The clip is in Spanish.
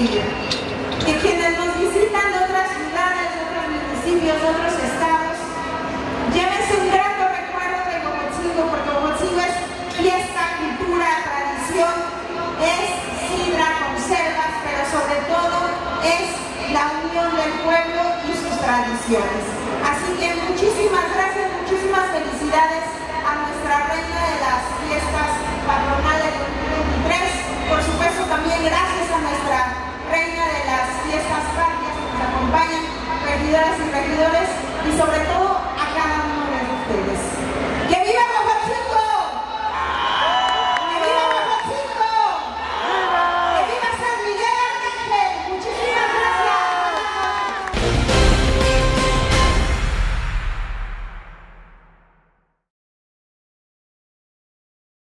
Huachinango. Que quienes nos visitan de otras ciudades, de otros municipios, de otros estados, llévense un grato recuerdo de Huachinango, porque Huachinango es fiesta, cultura, tradición, es sidra, conservas, pero sobre todo es la unión del pueblo y sus tradiciones. Así que muchísimas gracias, muchísimas felicidades a nuestra reina